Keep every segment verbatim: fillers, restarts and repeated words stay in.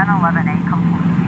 eleven eleven A complete.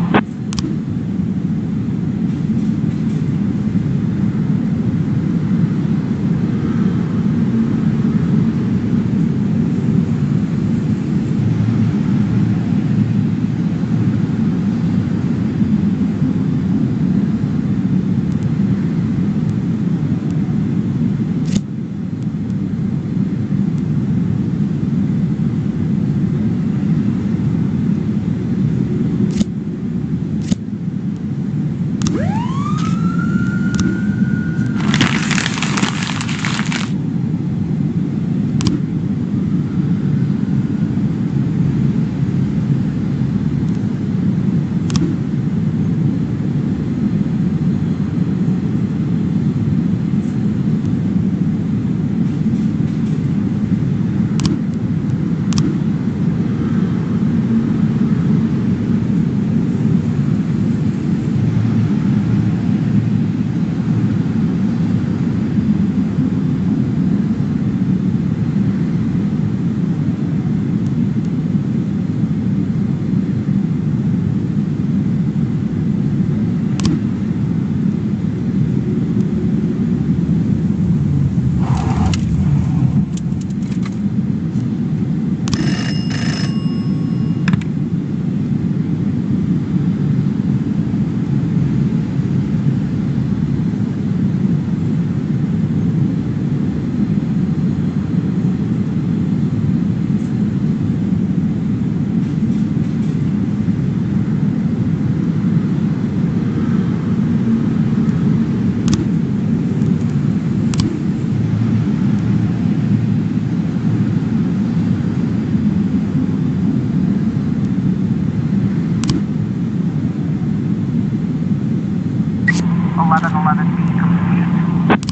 eleven eleven B complete.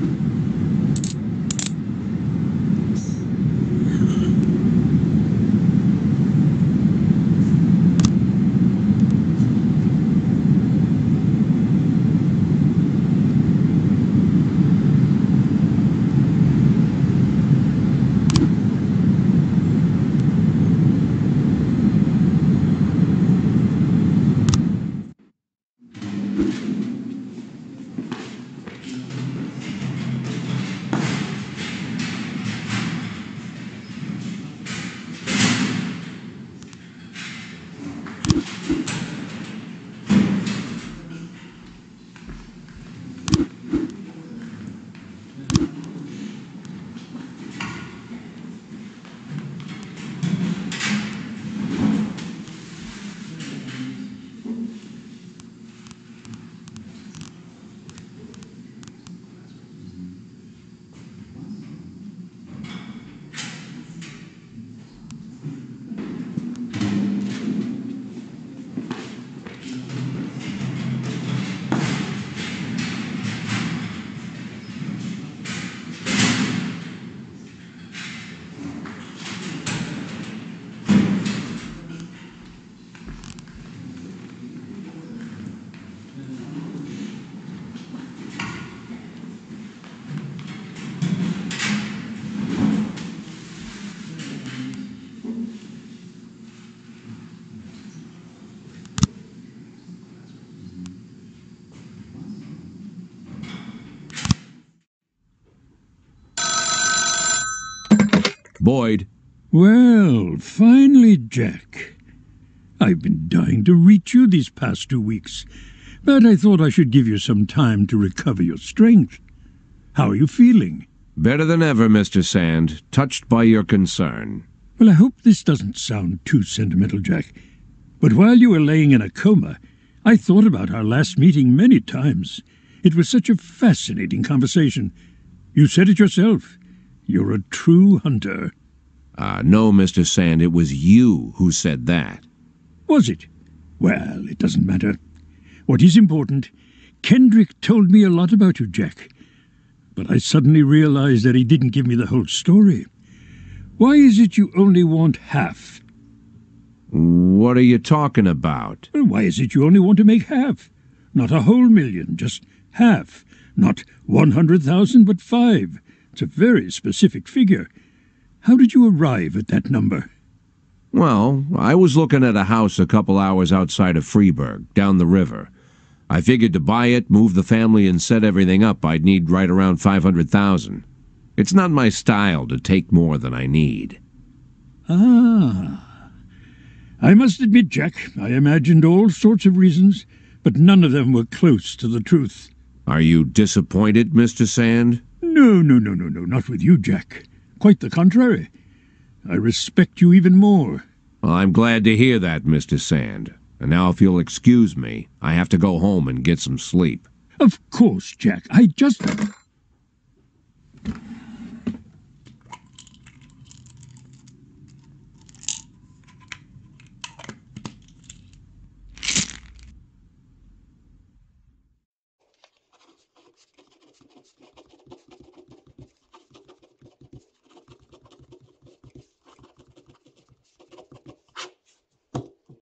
Boyd. Well, finally, Jack. I've been dying to reach you these past two weeks, but I thought I should give you some time to recover your strength. How are you feeling? Better than ever, Mister Sand. Touched by your concern. Well, I hope this doesn't sound too sentimental, Jack. But while you were laying in a coma, I thought about our last meeting many times. It was such a fascinating conversation. You said it yourself. You're a true hunter. Ah, uh, no, Mister Sand, it was you who said that. Was it? Well, it doesn't matter. What is important, Kendrick told me a lot about you, Jack. But I suddenly realized that he didn't give me the whole story. Why is it you only want half? What are you talking about? Well, why is it you only want to make half? Not a whole million, just half. Not one hundred thousand, but five. It's a very specific figure. How did you arrive at that number? Well, I was looking at a house a couple hours outside of Freeburg, down the river. I figured to buy it, move the family, and set everything up, I'd need right around five hundred thousand. It's not my style to take more than I need. Ah. I must admit, Jack, I imagined all sorts of reasons, but none of them were close to the truth. Are you disappointed, Mister Sand? No, no, no, no, no, not with you, Jack. Quite the contrary. I respect you even more. Well, I'm glad to hear that, Mister Sand. And now if you'll excuse me, I have to go home and get some sleep. Of course, Jack. I just...